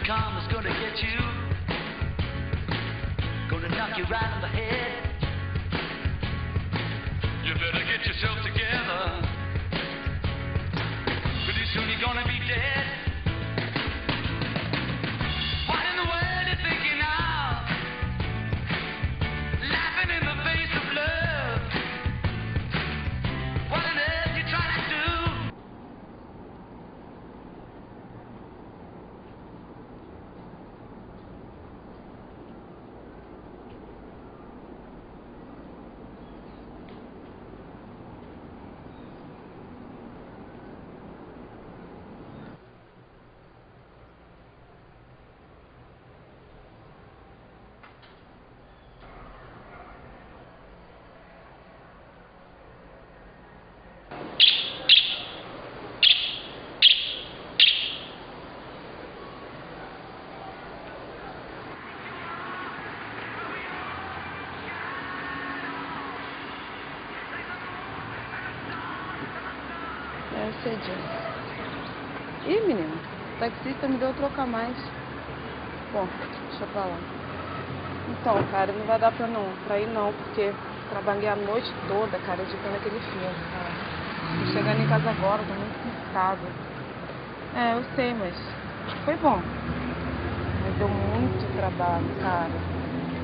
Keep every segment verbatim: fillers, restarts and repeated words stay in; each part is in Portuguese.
come is gonna get you, gonna knock you right on the head. You better get yourself together, pretty soon you're gonna be dead. What in the world you thinking now? Laughing in the face of love. What on earth you trying to do? Deve ser disso. Ih, menino, o taxista me deu trocar mais. Bom, deixa pra lá. Então, cara, não vai dar pra, não, pra ir não, porque trabalhei a noite toda, cara, editando aquele filme, cara. Tô chegando em casa agora, tô muito cansado. É, eu sei, mas foi bom. Mas deu muito trabalho, cara.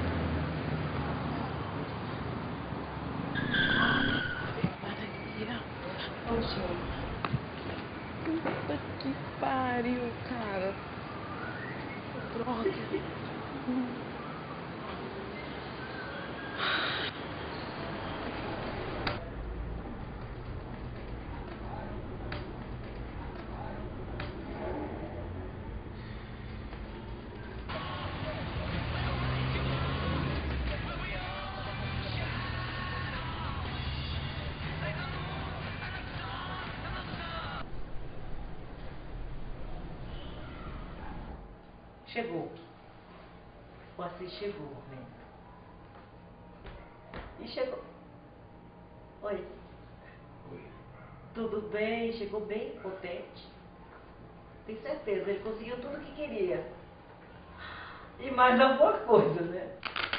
Poxa. Puta que pariu, cara. Droga. Chegou. O Assis chegou, né? E chegou. Oi. Oi. Tudo bem? Chegou bem potente. Tenho certeza, ele conseguiu tudo o que queria. E mais alguma coisa, né?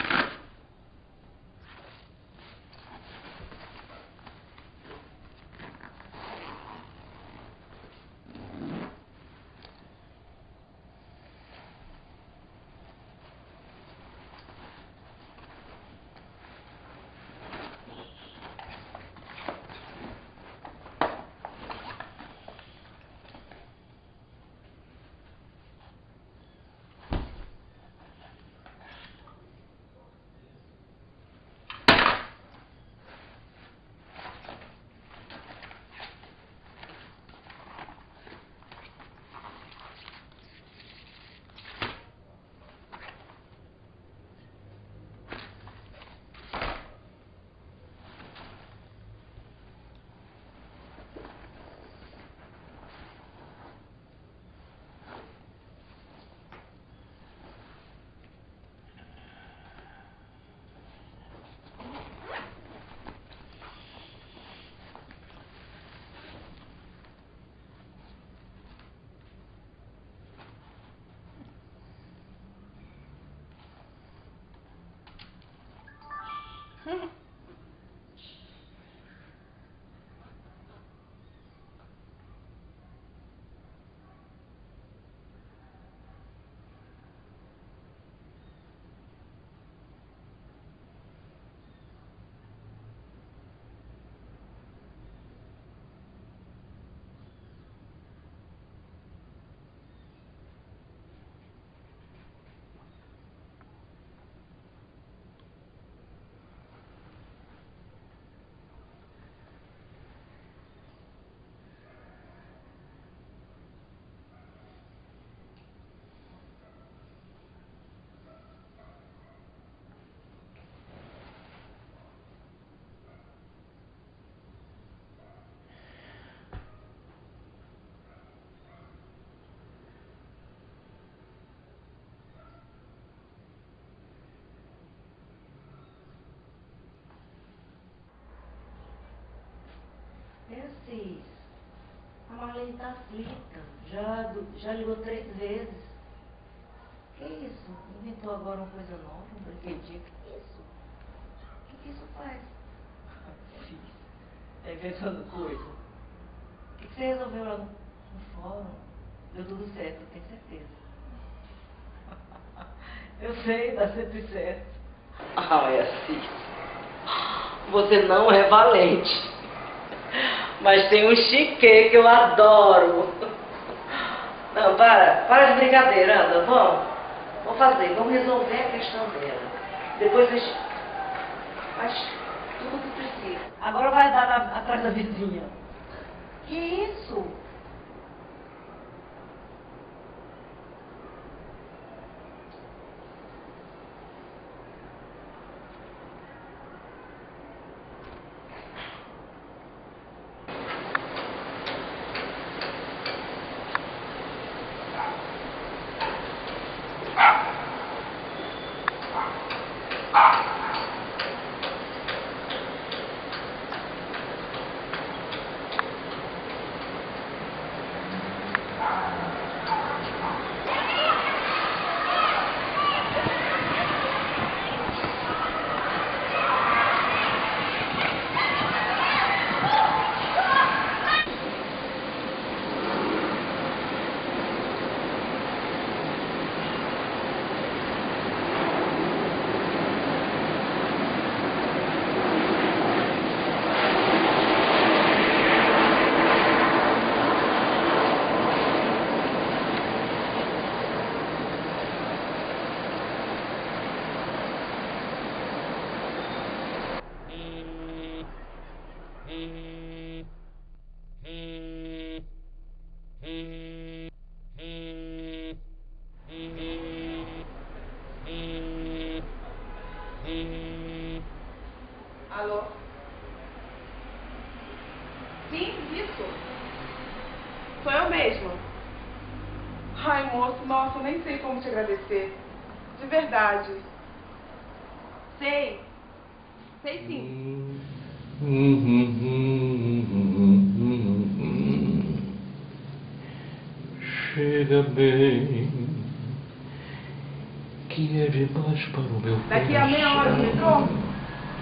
É assim, a Marlene está aflita, já, já ligou três vezes. Que isso? Inventou agora uma coisa nova, um brinquedinho. Que isso? O que, que isso faz? Tá inventando coisa. O que, que você resolveu lá no, no fórum? Deu tudo certo, eu tenho certeza. Eu sei, dá sempre certo. Ai, Assis, você não é valente. Mas tem um chiquê que eu adoro. Não, para, para de brincadeira, anda, vamos. Vamos fazer, vamos resolver a questão dela. Depois a gente faz tudo o que precisa. Agora vai dar na- atrás da vizinha. Que isso? Alô? Sim, isso. Sou eu mesma. Ai, moço, nossa, eu nem sei como te agradecer. De verdade. Sei. Sei sim. Chega bem, que é demais para o meu Daqui a meia hora no coração. metrô?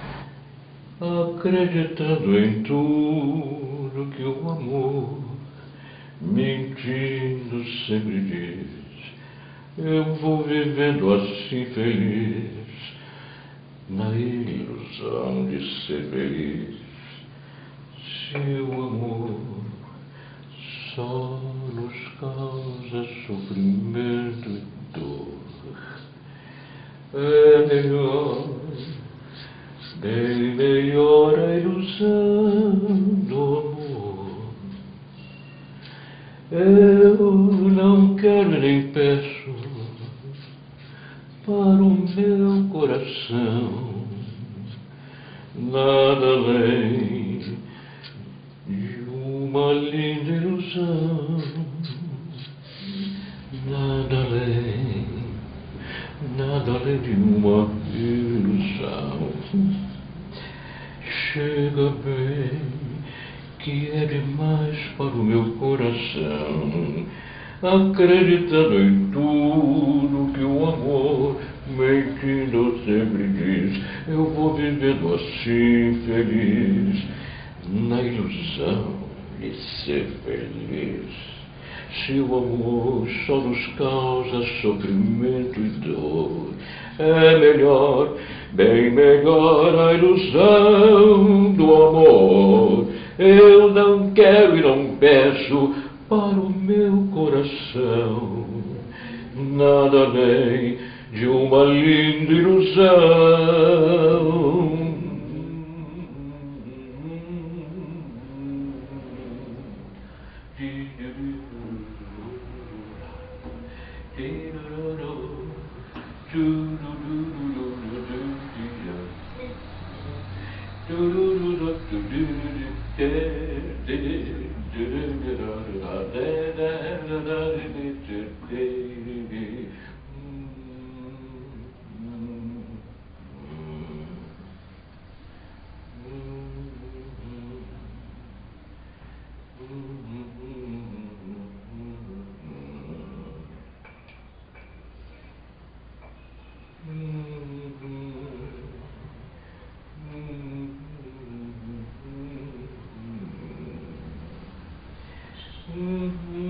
Acreditando em tudo que o amor, mentindo sempre diz, eu vou vivendo assim feliz, na ilusão de ser feliz. Se o amor só nos causa sofrimento e dor, é melhor, bem melhor a ilusão do amor. Eu não quero nem peço para o meu coração nada além de uma linda ilusão, nada além, nada além de uma ilusão. Chega bem, que é demais para o meu coração, acreditando em tudo que o amor, mentindo sempre diz, eu vou vivendo assim feliz, na ilusão de ser feliz. Se o amor só nos causa sofrimento e dor, é melhor, bem melhor a ilusão do amor. Eu não quero e não peço para o meu coração nada além de uma linda ilusão. Uhum.